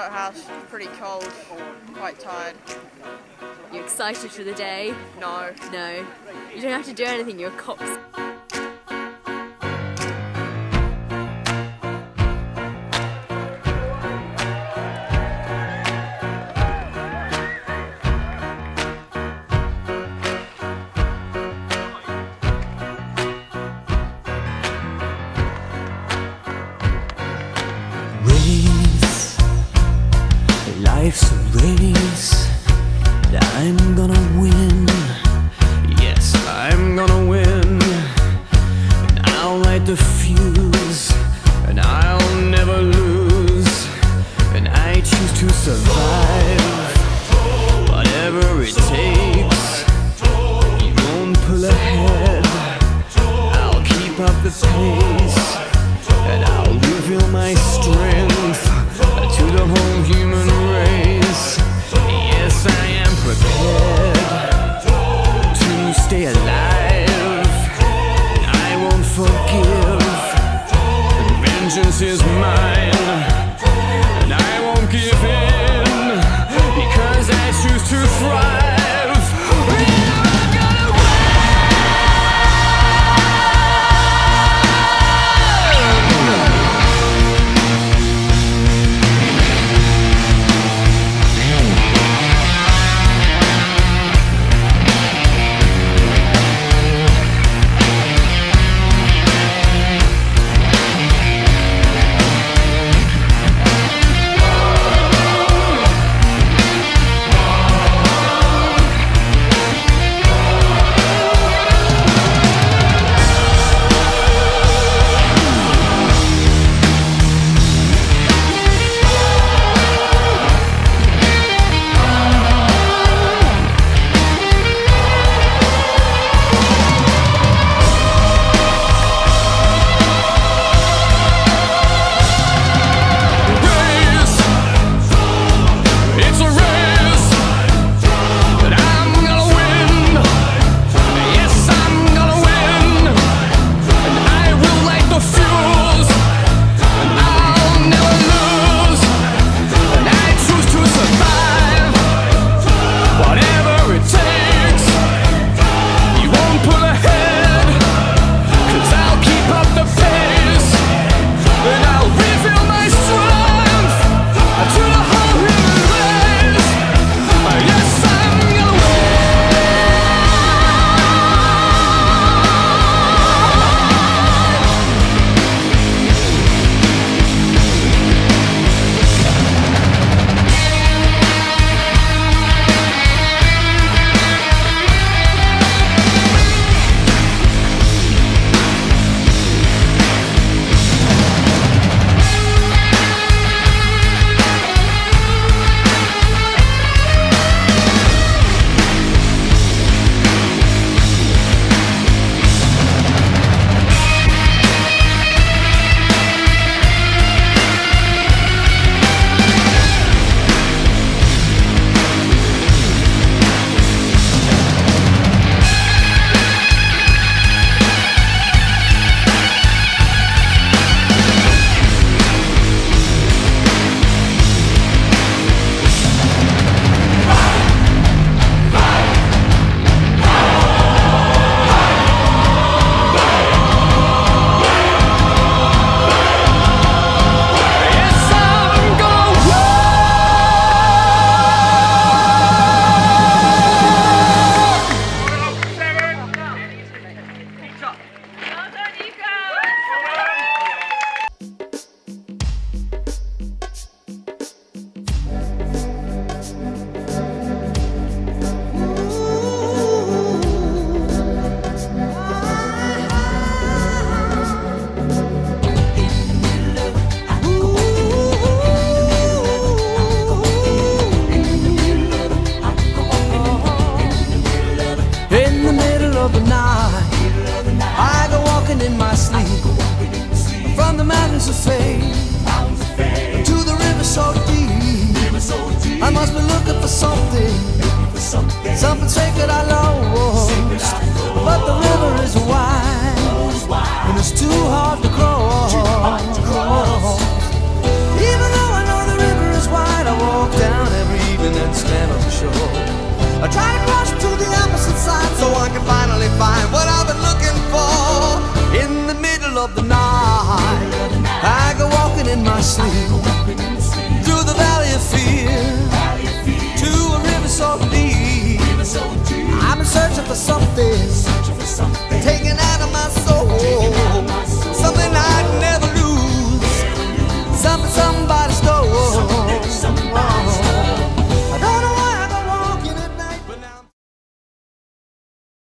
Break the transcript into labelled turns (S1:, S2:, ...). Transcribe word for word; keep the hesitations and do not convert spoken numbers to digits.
S1: boathouse, pretty cold, quite tired.
S2: You excited for the day?
S1: No.
S2: No. You don't have to do anything, you're a cox.
S3: Life's a race, and I'm gonna win. Yes, I'm gonna win. And I'll light the fuse, and I'll never lose. And I choose to survive, whatever it takes. You won't pull ahead, I'll keep up the pace. And I'll reveal my strength to the whole human race. Yes, I am prepared to stay alive. I won't forgive. Vengeance is mine, and I won't give in, because I choose to thrive.
S4: something sacred I lost, but the river is wide, and it's too hard to cross. Even though I know the river is wide, sleep, through the valley of fear, to a river so deep. I'm in search for something taken out of my soul.